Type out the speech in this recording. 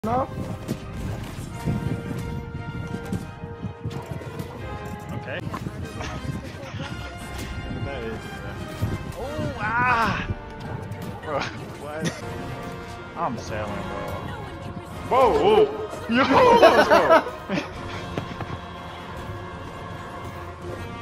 No? Okay. That is, oh, ah! Bro, what? I'm sailing, bro. Whoa, whoa! Yo, let's go!